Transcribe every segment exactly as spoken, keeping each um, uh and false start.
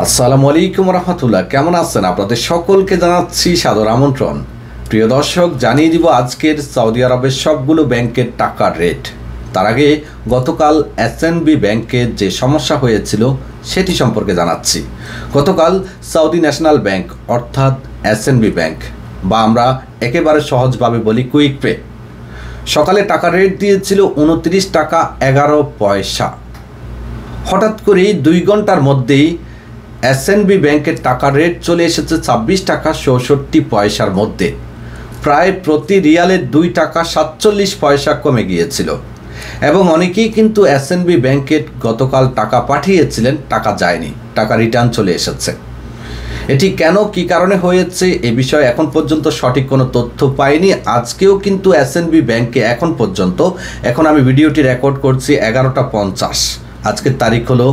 আসসালামু আলাইকুম রহমতুল্লাহ। কেমন আছেন? আপনাদের সকলকে জানাচ্ছি সাদর আমন্ত্রণ। প্রিয় দর্শক, জানিয়ে দিব আজকের সৌদি আরবের সবগুলো ব্যাংকের টাকার রেট। তার আগে গতকাল এসএনবি ব্যাংকের যে সমস্যা হয়েছিল সেটি সম্পর্কে জানাচ্ছি। গতকাল সৌদি ন্যাশনাল ব্যাংক অর্থাৎ এসএনবি ব্যাংক, বা আমরা একেবারে সহজভাবে বলি কুইক পে, সকালে টাকার রেট দিয়েছিল উনত্রিশ টাকা এগারো পয়সা। হঠাৎ করেই দুই ঘন্টার মধ্যেই এসএনবি ব্যাংকের টাকার রেট চলে এসেছে ছাব্বিশ টাকা চৌষট্টি পয়সার মধ্যে। প্রায় প্রতি রিয়ালের দুই টাকা সাতচল্লিশ পয়সা কমে গিয়েছিল এবং অনেকেই কিন্তু এসএনবি ব্যাংকে গতকাল টাকা পাঠিয়েছিলেন, টাকা যায়নি, টাকা রিটার্ন চলে এসেছে। এটি কেন, কি কারণে হয়েছে এ বিষয়ে এখন পর্যন্ত সঠিক কোনো তথ্য পাইনি। আজকেও কিন্তু এসএনবি ব্যাংকে এখন পর্যন্ত, এখন আমি ভিডিওটি রেকর্ড করছি এগারোটা পঞ্চাশ, আজকের তারিখ হলো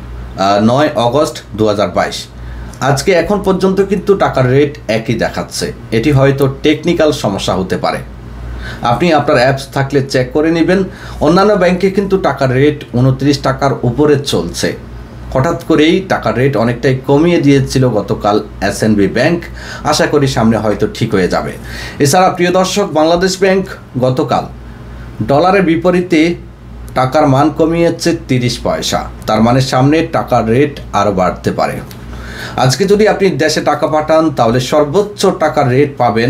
নয় অগস্ট দু হাজার বাইশ। আজকে এখন পর্যন্ত কিন্তু টাকার রেট একই দেখাচ্ছে। এটি হয়তো টেকনিক্যাল সমস্যা হতে পারে, আপনি আপনার অ্যাপস থাকলে চেক করে নেবেন। অন্যান্য ব্যাংকে কিন্তু টাকার রেট উনত্রিশ টাকার উপরে চলছে। হঠাৎ করেই টাকার রেট অনেকটাই কমিয়ে দিয়েছিল গতকাল এসএনবি ব্যাংক। আশা করি সামনে হয়তো ঠিক হয়ে যাবে। এছাড়া প্রিয় দর্শক, বাংলাদেশ ব্যাংক গতকাল ডলারের বিপরীতে টাকার মান কমিয়েছে তিরিশ পয়সা। তার মানে সামনে টাকার রেট আরও বাড়তে পারে। আজকে যদি আপনি দেশে টাকা পাঠান তাহলে সর্বোচ্চ টাকার রেট পাবেন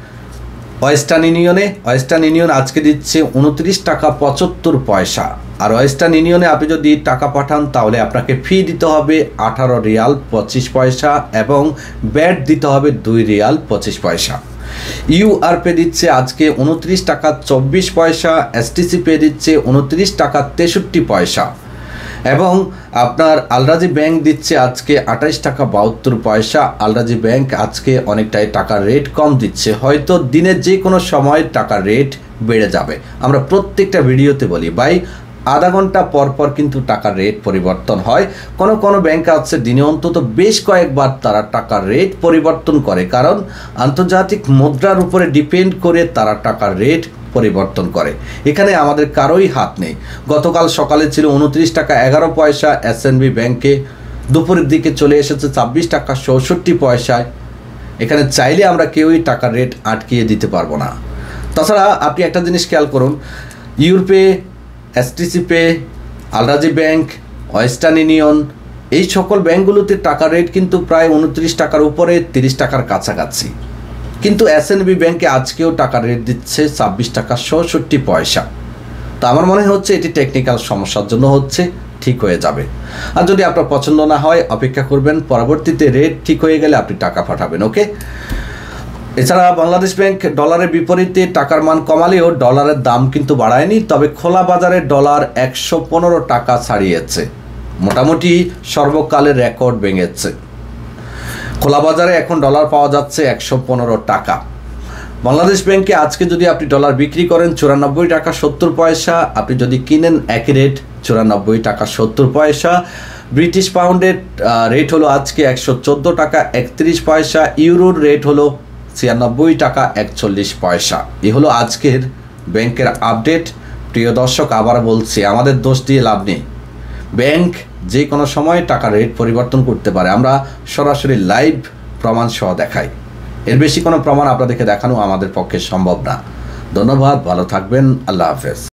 ওয়েস্টার্ন ইউনিয়নে। ওয়েস্টার্ন ইউনিয়ন আজকে দিচ্ছে উনত্রিশ টাকা পঁচাত্তর পয়সা। আর ওয়েস্টার্ন ইউনিয়নে আপনি যদি টাকা পাঠান তাহলে আপনাকে ফি দিতে হবে আঠারো রিয়াল পঁচিশ পয়সা এবং ব্যাট দিতে হবে দুই রিয়াল পঁচিশ পয়সা। ইউআর পে দিচ্ছে আজকে উনত্রিশ টাকা চব্বিশ পয়সা, এসটিসি পে দিচ্ছে উনত্রিশ টাকা তেষট্টি পয়সা এবং আপনার আলরাজি ব্যাংক দিচ্ছে আজকে আঠাইশ টাকা বাহাত্তর পয়সা। আলরাজি ব্যাংক আজকে অনেকটাই টাকার রেট কম দিচ্ছে। হয়তো দিনের যে কোনো সময় টাকার রেট বেড়ে যাবে। আমরা প্রত্যেকটা ভিডিওতে বলি ভাই, আধা ঘন্টা পর পর কিন্তু টাকার রেট পরিবর্তন হয়। কোনো কোনো ব্যাংক আছে দিনে অন্তত বেশ কয়েকবার তারা টাকার রেট পরিবর্তন করে, কারণ আন্তর্জাতিক মুদ্রার উপরে ডিপেন্ড করে তারা টাকার রেট পরিবর্তন করে। এখানে আমাদের কারোই হাত নেই। গতকাল সকালে ছিল উনত্রিশ টাকা এগারো পয়সা এসএনবি ব্যাংকে, দুপুরের দিকে চলে এসেছে ছাব্বিশ টাকা চৌষট্টি পয়সায়। এখানে চাইলে আমরা কেউই টাকার রেট আটকিয়ে দিতে পারবো না। তাছাড়া আপনি একটা জিনিস খেয়াল করুন, ইউরোপে STC pay, Al Rajhi bank, western union, এই সকল ব্যাংকগুলোতে টাকার রেট কিন্তু প্রায় উনত্রিশ টাকার উপরে, তিরিশ টাকার কাছাকাছি। কিন্তু এসএনবি ব্যাংকে আজকেও টাকার রেট দিচ্ছে ছাব্বিশ টাকা চৌষট্টি পয়সা। তো আমার মনে হচ্ছে এটি টেকনিক্যাল সমস্যার জন্য হচ্ছে, ঠিক হয়ে যাবে। আর যদি আপনার পছন্দ না হয় অপেক্ষা করবেন, পরবর্তীতে রেট ঠিক হয়ে গেলে আপনি টাকা পাঠাবেন। ওকে। এছাড়া বাংলাদেশ ব্যাংক ডলারের বিপরীতে টাকার মান কমালেও ডলারের দাম কিন্তু বাড়ায়নি, তবে খোলা বাজারে ডলার একশো পনেরো টাকা ছাড়িয়েছে, মোটামুটি সর্বকালের রেকর্ড ভেঙেছে। খোলা বাজারে এখন ডলার পাওয়া যাচ্ছে একশো পনেরো টাকা। বাংলাদেশ ব্যাংকে আজকে যদি আপনি ডলার বিক্রি করেন চুরানব্বই টাকা সত্তর পয়সা, আপনি যদি কিনেন একই রেট চুরানব্বই টাকা সত্তর পয়সা। ব্রিটিশ পাউন্ডের রেট হলো আজকে একশো চোদ্দো টাকা একত্রিশ পয়সা। ইউরোর রেট হলো ছিয়ানব্বই টাকা একচল্লিশ পয়সা। এ হলো আজকের ব্যাংকের আপডেট। প্রিয় দর্শক, আবার বলছি, আমাদের দোষ দিয়ে লাভ নেই। ব্যাংক যে কোনো সময় টাকার রেট পরিবর্তন করতে পারে। আমরা সরাসরি লাইভ প্রমাণ সহ দেখাই। এর বেশি কোনো প্রমাণ আপনাদেরকে দেখানো আমাদের পক্ষে সম্ভব না। ধন্যবাদ, ভালো থাকবেন, আল্লাহ হাফেজ।